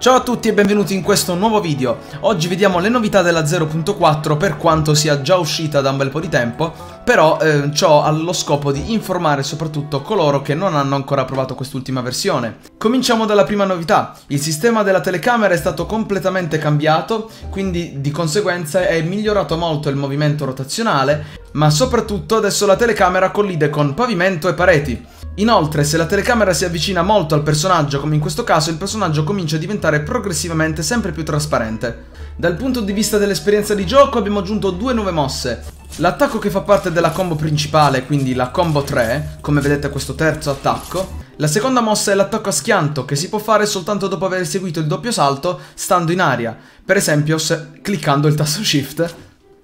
Ciao a tutti e benvenuti in questo nuovo video. Oggi vediamo le novità della 0.4 per quanto sia già uscita da un bel po' di tempo, però ciò ha lo scopo di informare soprattutto coloro che non hanno ancora provato quest'ultima versione. Cominciamo dalla prima novità. Il sistema della telecamera è stato completamente cambiato, quindi di conseguenza è migliorato molto il movimento rotazionale, ma soprattutto adesso la telecamera collide con pavimento e pareti. Inoltre, se la telecamera si avvicina molto al personaggio, come in questo caso, il personaggio comincia a diventare progressivamente sempre più trasparente. Dal punto di vista dell'esperienza di gioco abbiamo aggiunto due nuove mosse. L'attacco che fa parte della combo principale, quindi la combo 3, come vedete questo terzo attacco. La seconda mossa è l'attacco a schianto, che si può fare soltanto dopo aver eseguito il doppio salto stando in aria, per esempio cliccando il tasto Shift.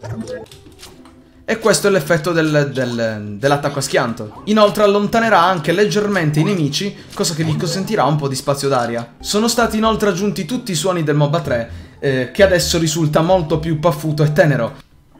E questo è l'effetto dell'attacco a schianto. Inoltre allontanerà anche leggermente i nemici, cosa che gli consentirà un po' di spazio d'aria. Sono stati inoltre aggiunti tutti i suoni del MOBA 3, che adesso risulta molto più paffuto e tenero.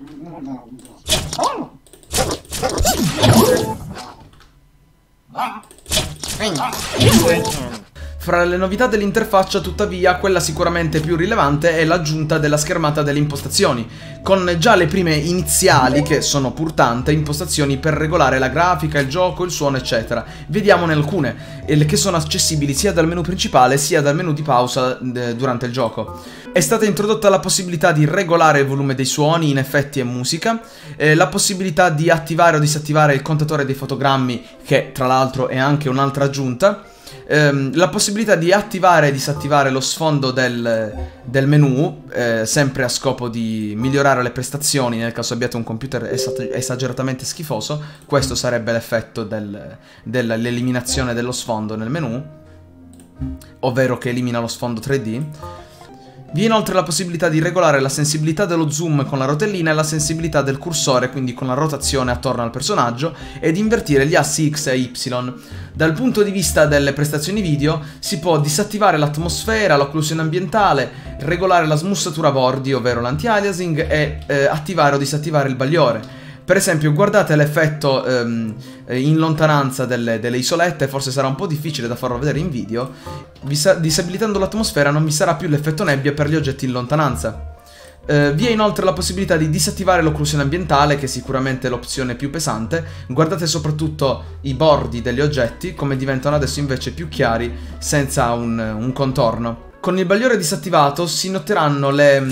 Fra le novità dell'interfaccia, tuttavia, quella sicuramente più rilevante è l'aggiunta della schermata delle impostazioni, con già le prime iniziali, che sono pur tante, impostazioni per regolare la grafica, il gioco, il suono, eccetera. Vediamone alcune, che sono accessibili sia dal menu principale sia dal menu di pausa durante il gioco. È stata introdotta la possibilità di regolare il volume dei suoni in effetti e musica, la possibilità di attivare o disattivare il contatore dei fotogrammi, che tra l'altro è anche un'altra aggiunta, la possibilità di attivare e disattivare lo sfondo del menu, sempre a scopo di migliorare le prestazioni nel caso abbiate un computer esageratamente schifoso. Questo sarebbe l'effetto dell'eliminazione dello sfondo nel menu, ovvero che elimina lo sfondo 3D. Vi è inoltre la possibilità di regolare la sensibilità dello zoom con la rotellina e la sensibilità del cursore, quindi con la rotazione attorno al personaggio, ed invertire gli assi X e Y. Dal punto di vista delle prestazioni video si può disattivare l'atmosfera, l'occlusione ambientale, regolare la smussatura a bordi, ovvero l'anti-aliasing, e attivare o disattivare il bagliore. Per esempio, guardate l'effetto in lontananza delle isolette, forse sarà un po' difficile da farlo vedere in video. Disabilitando l'atmosfera non vi sarà più l'effetto nebbia per gli oggetti in lontananza. Vi è inoltre la possibilità di disattivare l'occlusione ambientale, che è sicuramente l'opzione più pesante. Guardate soprattutto i bordi degli oggetti, come diventano adesso invece più chiari, senza un contorno. Con il bagliore disattivato si noteranno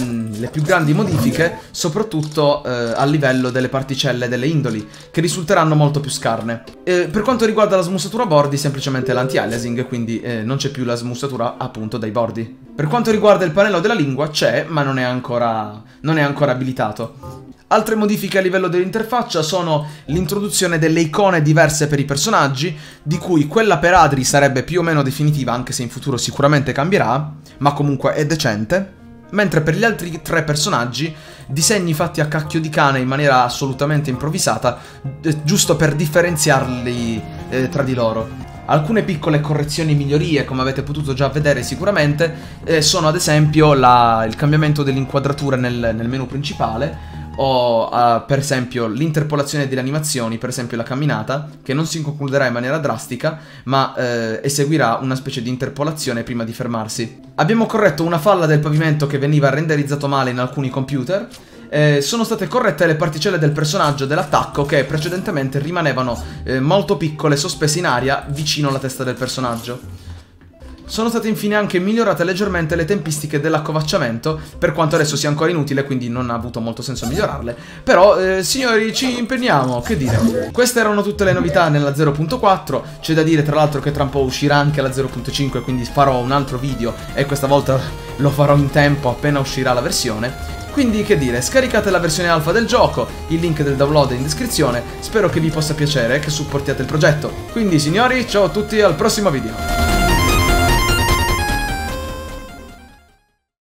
le più grandi modifiche, soprattutto a livello delle particelle delle indoli, che risulteranno molto più scarne. Per quanto riguarda la smussatura a bordi, semplicemente l'anti-aliasing, quindi non c'è più la smussatura appunto dai bordi. Per quanto riguarda il pannello della lingua c'è, ma non è ancora abilitato. Altre modifiche a livello dell'interfaccia sono l'introduzione delle icone diverse per i personaggi, di cui quella per Adri sarebbe più o meno definitiva, anche se in futuro sicuramente cambierà, ma comunque è decente. Mentre per gli altri tre personaggi, disegni fatti a cacchio di cane in maniera assolutamente improvvisata, giusto per differenziarli tra di loro. Alcune piccole correzioni e migliorie, come avete potuto già vedere sicuramente, sono ad esempio il cambiamento dell'inquadratura nel menu principale, o per esempio l'interpolazione delle animazioni, per esempio la camminata, che non si concluderà in maniera drastica, ma eseguirà una specie di interpolazione prima di fermarsi. Abbiamo corretto una falla del pavimento che veniva renderizzato male in alcuni computer. Sono state corrette le particelle del personaggio dell'attacco, che precedentemente rimanevano molto piccole, sospese in aria vicino alla testa del personaggio. Sono state infine anche migliorate leggermente le tempistiche dell'accovacciamento, per quanto adesso sia ancora inutile, quindi non ha avuto molto senso migliorarle. Però, signori, ci impegniamo, che dire. Queste erano tutte le novità nella 0.4, c'è da dire tra l'altro che tra un po' uscirà anche la 0.5, quindi farò un altro video, e questa volta lo farò in tempo appena uscirà la versione. Quindi, che dire, scaricate la versione alfa del gioco, il link del download è in descrizione, spero che vi possa piacere e che supportiate il progetto. Quindi, signori, ciao a tutti e al prossimo video.